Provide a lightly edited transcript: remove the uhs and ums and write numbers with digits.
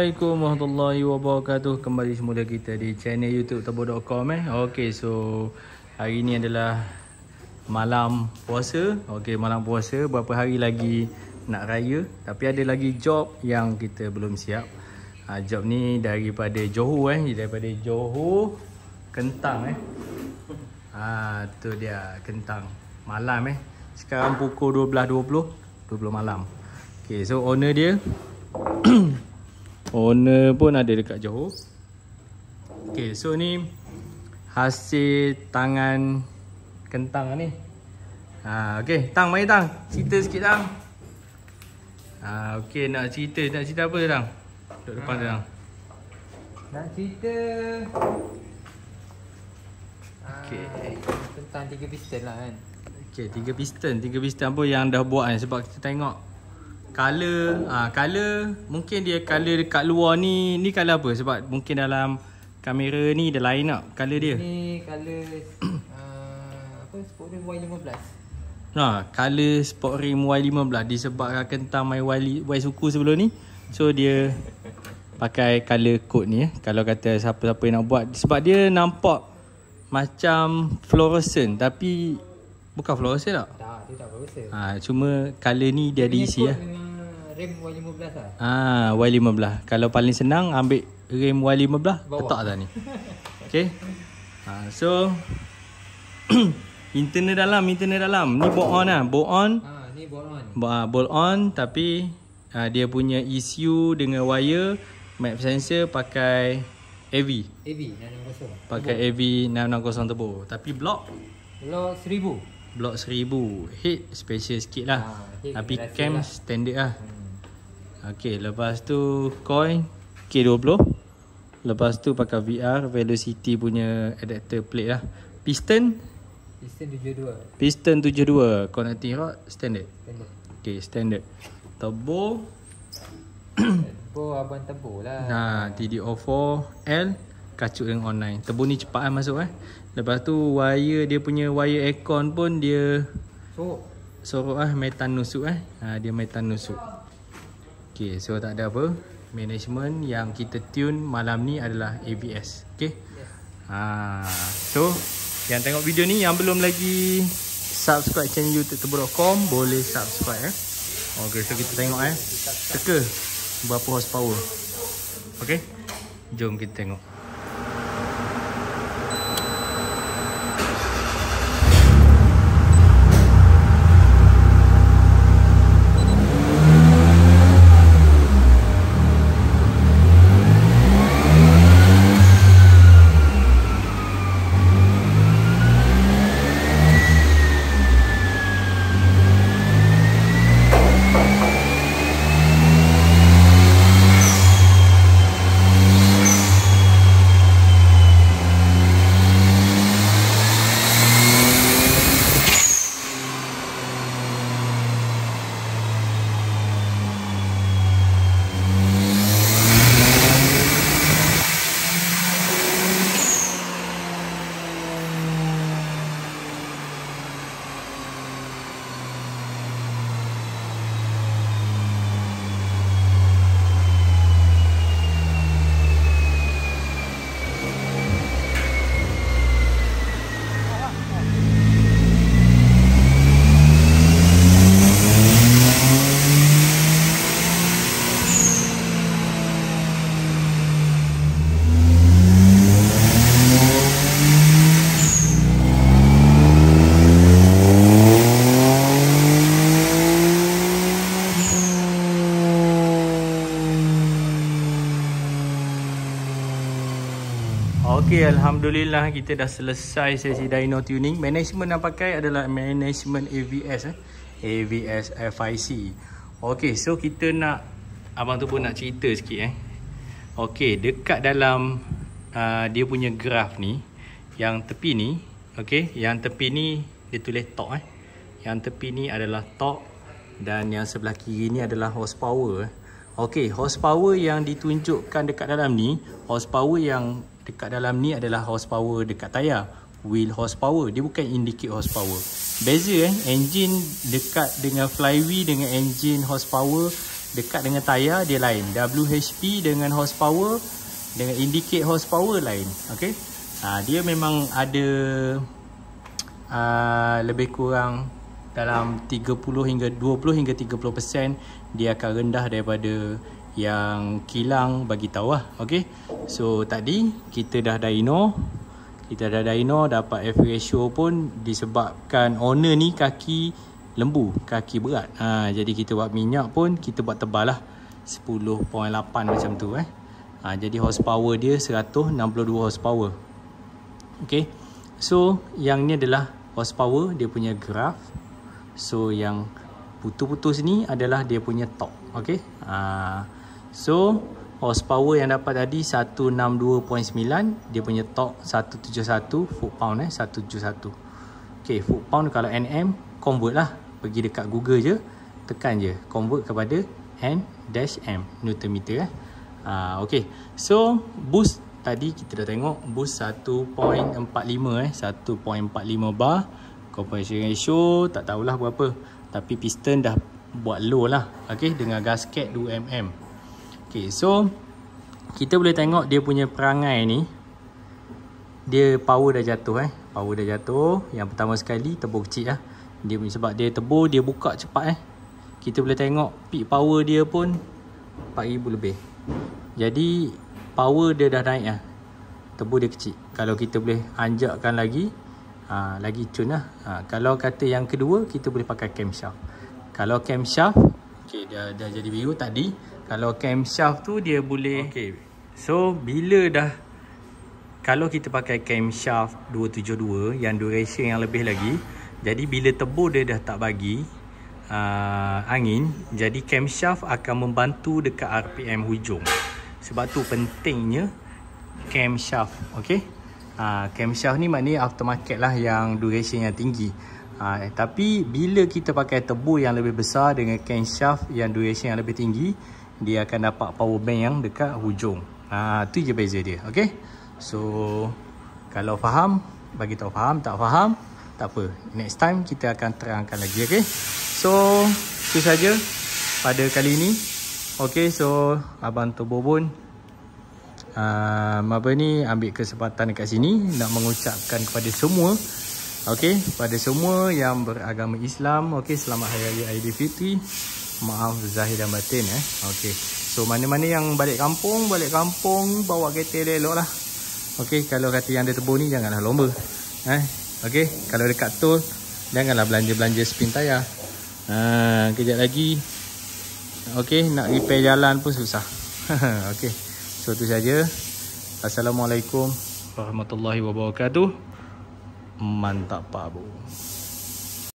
Assalamualaikum warahmatullahi wabarakatuh. Kembali semula kita di channel YouTube Turbo.com Okey, so hari ni adalah malam puasa. Okey, malam puasa, berapa hari lagi nak raya, tapi ada lagi job yang kita belum siap. Job ni daripada Johor daripada Johor Kentang tu dia Kentang malam Sekarang pukul 12 malam. Okey, so owner dia owner pun ada dekat Johor. Okay, so ni hasil tangan Kentang ni. Okay, Tang, mari Tang, cerita sikit Tang. Okay, nak cerita apa Tang? Duduk depan tu Tang. Nak cerita Okay, tentang 3 piston lah kan. Okay, 3 piston apa yang dah buat sebab kita tengok color mungkin dia color dekat luar ni color apa? Sebab mungkin dalam kamera ni dah lain tak color dia. Ni color Sport Rim Y15. Color Sport Rim Y15 disebabkan Kentang main Y suku sebelum ni. So dia pakai color code ni kalau kata siapa-siapa yang nak buat, sebab dia nampak macam fluorescent tapi bukan fluorescent tak? Tak, dia tak fluorescent. Cuma color ni dia ada isi Rim Y15 lah. Y15. Kalau paling senang ambil rim Y15 letak dah ni. Okey. So internal dalam ni bolt on bolt on. Ni bolt on. Bolt on tapi dia punya ECU dengan wire, map sensor pakai AV 660. Pakai AV 660 turbo. Tapi blok 1000. Blok 1000. Head special sikit lah. Tapi cam standard lah. Okey, lepas tu coil K20. Lepas tu pakai VR Velocity punya adapter plate lah. Piston 72. Connecting rod standard. Okey, standard. Turbo abang turbo lah. TDO4L kacuk dengan online. Turbo ni cepat masuk Lepas tu wire dia punya wire aircon pun dia sorok metan nusuk dia metan nusuk. Okay, so tak ada apa. Management yang kita tune malam ni adalah ABS. Okay. So yang tengok video ni yang belum lagi subscribe channel YouTube Turbo.com boleh subscribe Okay, so kita tengok teka berapa horsepower. Okay, jom kita tengok. Okay, Alhamdulillah kita dah selesai sesi dyno tuning. Management yang pakai adalah management AVS AVS FIC. Okay, so kita nak, abang tu pun nak cerita sikit Okay, dekat dalam dia punya graf ni, yang tepi ni, okay, yang tepi ni dia tulis torque yang tepi ni adalah torque dan yang sebelah kiri ni adalah horsepower. Okay, horsepower yang ditunjukkan dekat dalam ni, horsepower yang dekat dalam ni adalah horsepower dekat tayar, wheel horsepower. Dia bukan indicate horsepower. Beza engine dekat dengan flywheel dengan engine horsepower dekat dengan tayar dia lain. WHP dengan horsepower, dengan indicate horsepower lain. Okey. Dia memang ada lebih kurang dalam 30 hingga 20 hingga 30% dia akan rendah daripada yang kilang bagi tahu lah. Okey. So tadi kita dah dyno. Dapat F ratio pun disebabkan owner ni kaki lembu, kaki berat. Jadi kita buat minyak pun kita buat tebal lah 10.8 macam tu jadi horsepower dia 162 horsepower. Okay. So yang ni adalah horsepower, dia punya graph. So yang putus-putus ni adalah dia punya torque. Okay. So horsepower yang dapat tadi 162.9, dia punya torque 171 foot pound 171. Okay, foot pound kalau Nm convert lah, pergi dekat Google je, tekan je convert kepada N-M Newton meter okay. So boost tadi kita dah tengok boost 1.45 1.45 bar. Compression ratio tak tahulah berapa, tapi piston dah buat low lah. Okay, dengan gasket 2mm. Okay, so kita boleh tengok dia punya perangai ni, dia power dah jatuh power dah jatuh. Yang pertama sekali tebur kecil dia punya, sebab dia tebur dia buka cepat kita boleh tengok peak power dia pun 4000 lebih. Jadi power dia dah naik tebur dia kecil. Kalau kita boleh anjakkan lagi lagi cun kalau kata yang kedua kita boleh pakai camshaft. Kalau camshaft okay, dah jadi biru tadi. Kalau camshaft tu dia boleh okay. So bila dah, kalau kita pakai camshaft 272 yang duration yang lebih lagi, jadi bila tebur dia dah tak bagi angin, jadi camshaft akan membantu dekat RPM hujung. Sebab tu pentingnya camshaft. Okay. Camshaft ni maknanya aftermarket lah yang duration yang tinggi. Tapi bila kita pakai tebur yang lebih besar dengan camshaft yang duration yang lebih tinggi, dia akan dapat power bank yang dekat hujung. Tu je beza dia. Okay. So kalau faham, bagi tahu faham. Tak faham, tak apa. Next time kita akan terangkan lagi. Okay. So itu saja pada kali ini. Okay. So Abang Turbo pun ambil kesempatan dekat sini nak mengucapkan kepada semua, okay, pada semua yang beragama Islam, okay, selamat Hari Raya Aidilfitri. Maaf zahir dan batin okay. So mana-mana yang balik kampung bawa kereta elok lah. Okay, kalau kata yang ada tebur ni janganlah lomba okay. Kalau dekat tol janganlah belanja spin tayar. Kejap lagi okay, nak repair jalan pun susah. Okay. So itu saja. Assalamualaikum warahmatullahi wabarakatuh. Mantap Pak Bu.